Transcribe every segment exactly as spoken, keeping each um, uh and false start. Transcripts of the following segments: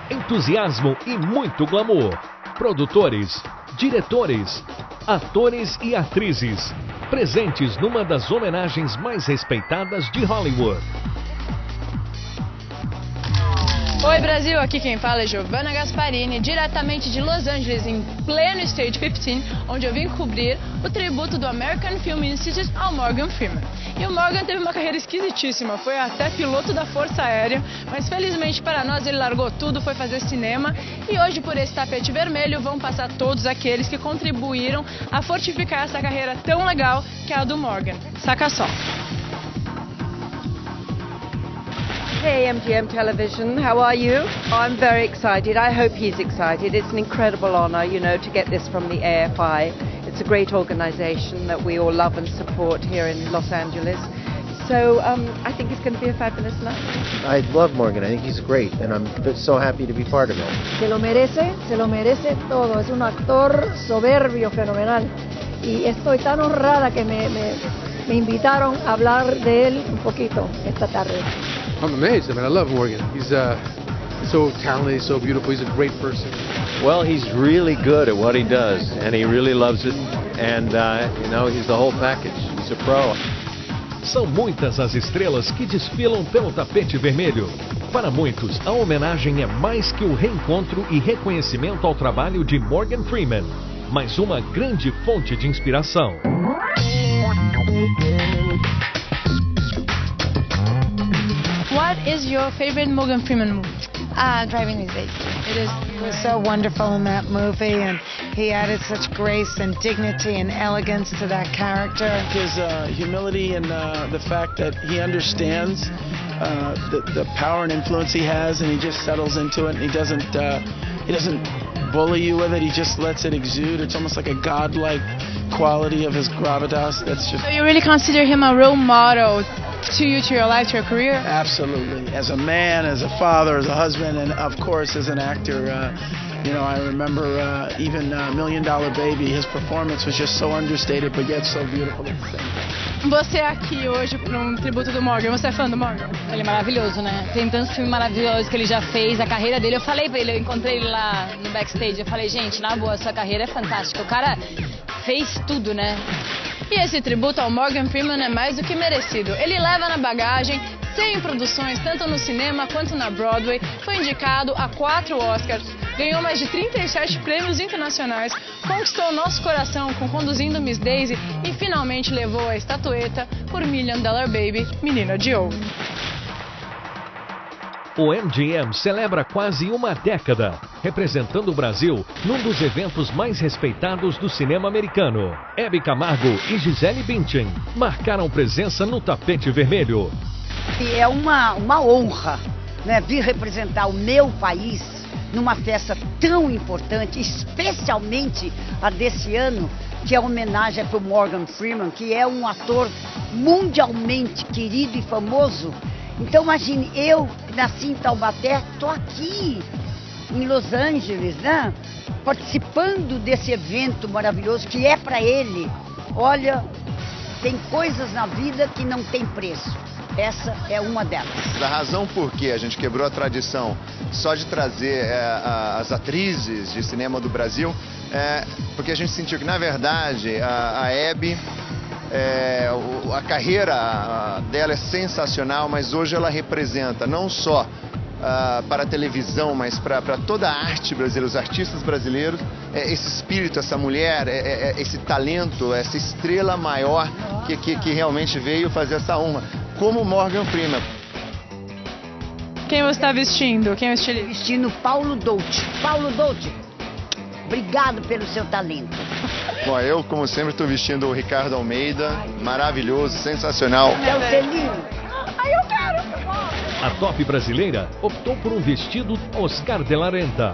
entusiasmo e muito glamour. Produtores, diretores, atores e atrizes, presentes numa das homenagens mais respeitadas de Hollywood. Oi Brasil, aqui quem fala é Giovanna Gasparini, diretamente de Los Angeles, em pleno Stage quinze, onde eu vim cobrir o tributo do American Film Institute ao Morgan Freeman. E o Morgan teve uma carreira esquisitíssima, foi até piloto da Força Aérea, mas felizmente para nós ele largou tudo, foi fazer cinema, e hoje por esse tapete vermelho vão passar todos aqueles que contribuíram a fortificar essa carreira tão legal que é a do Morgan. Saca só! Hey M G M Television, how are you? I'm very excited. I hope he's excited. It's an incredible honor, you know, to get this from the A F I. It's a great organization that we all love and support here in Los Angeles. So um, I think it's going to be a fabulous night. I love Morgan. I think he's great, and I'm so happy to be part of it. Se lo merece, se lo merece todo. Es un actor soberbio, fenomenal. Y estoy tan honrada que me, me, me invitaron a hablar de él un poquito esta tarde. I'm amazed. I mean, I love Morgan. He's uh, so talented, he's so beautiful, he's a great person. Well, he's really good at what he does, and he really loves it, and, uh, you know, he's the whole package. He's a pro. São muitas as estrelas que desfilam pelo tapete vermelho. Para muitos, a homenagem é mais que o reencontro e reconhecimento ao trabalho de Morgan Freeman, mas uma grande fonte de inspiração. What is your favorite Morgan Freeman movie? Uh, Driving These Days. It is. He was so wonderful in that movie, and he added such grace and dignity and elegance to that character. His uh, humility and uh, the fact that he understands uh, the, the power and influence he has, and he just settles into it, and he doesn't uh, he doesn't bully you with it. He just lets it exude. It's almost like a godlike quality of his gravitas. That's just. So you really consider him a role model to you, to your life, to your career? Absolutely. As a man, as a father, as a husband, and of course as an actor. Uh, you know, I remember uh, even uh, Million Dollar Baby, his performance was just so understated, but yet so beautiful at the same time. Você aqui hoje para um tributo do Morgan, você é fã do Morgan? Ele é maravilhoso, né? Tem tantos filmes maravilhosos que ele já fez, a carreira dele. Eu falei pra ele, eu encontrei ele lá no backstage, eu falei, gente, na boa, sua carreira é fantástica. O cara fez tudo, né? E esse tributo ao Morgan Freeman é mais do que merecido. Ele leva na bagagem cem produções, tanto no cinema quanto na Broadway, foi indicado a quatro Oscars, ganhou mais de trinta e sete prêmios internacionais, conquistou nosso coração com Conduzindo Miss Daisy e finalmente levou a estatueta por Million Dollar Baby, Menina de Ouro. O M G M celebra quase uma década, representando o Brasil num dos eventos mais respeitados do cinema americano. Hebe Camargo e Gisele Bündchen marcaram presença no tapete vermelho. É uma, uma honra, né, vir representar o meu país numa festa tão importante, especialmente a desse ano, que é a homenagem para o Morgan Freeman, que é um ator mundialmente querido e famoso. Então imagine, eu nasci em Taubaté, estou aqui em Los Angeles, né, participando desse evento maravilhoso que é para ele. Olha, tem coisas na vida que não tem preço. Essa é uma delas. A razão por que a gente quebrou a tradição só de trazer é, a, as atrizes de cinema do Brasil é porque a gente sentiu que, na verdade, a, a Hebe, é, a carreira dela é sensacional, mas hoje ela representa não só Uh, para a televisão, mas para toda a arte brasileira, os artistas brasileiros, é, esse espírito, essa mulher, é, é, esse talento, essa estrela maior que, que, que realmente veio fazer essa honra, como Morgan Freeman. Quem você está vestindo? Quem é o estilista? Vestindo Paulo Dolce. Paulo Dolce, obrigado pelo seu talento. Bom, eu, como sempre, estou vestindo o Ricardo Almeida, maravilhoso, sensacional. É o selinho. Ai, eu quero! A top brasileira optou por um vestido Oscar de la Renta.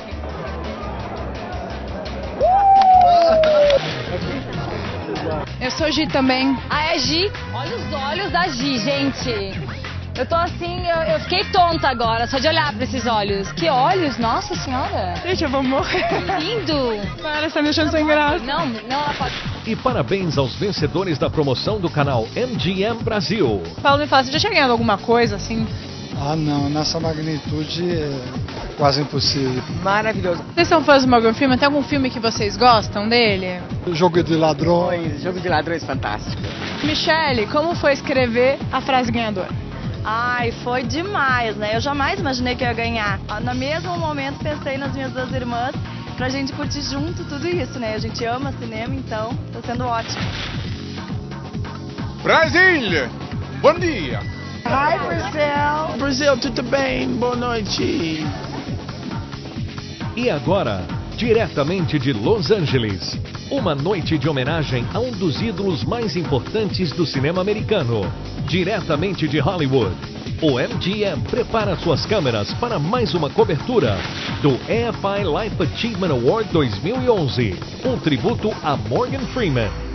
Eu sou Gi também. Ah, é Gi? Olha os olhos da Gi, gente. Eu tô assim, eu, eu fiquei tonta agora, só de olhar pra esses olhos. Que olhos, nossa senhora. Gente, eu vou morrer. Que lindo. Para, você tá me deixando sem graça. Não, não, ela pode... E parabéns aos vencedores da promoção do canal M G M Brasil. Paulo, me fala, você já tinha ganhado alguma coisa assim? Ah, não, nessa magnitude é quase impossível. Maravilhoso. Vocês são fãs do Morgan Freeman? Tem algum filme que vocês gostam dele? O Jogo de Ladrões. Jogo de Ladrões fantástico. Michele, como foi escrever a frase ganhadora? Ai, foi demais, né? Eu jamais imaginei que eu ia ganhar. No mesmo momento pensei nas minhas duas irmãs pra gente curtir junto tudo isso, né? A gente ama cinema, então tá sendo ótimo. Brasil! Bom dia! Hi, Brasil! Brasil, tudo bem? Boa noite! E agora, diretamente de Los Angeles, uma noite de homenagem a um dos ídolos mais importantes do cinema americano. Diretamente de Hollywood, o M G M prepara suas câmeras para mais uma cobertura do A F I Life Achievement Award dois mil e onze, um tributo a Morgan Freeman.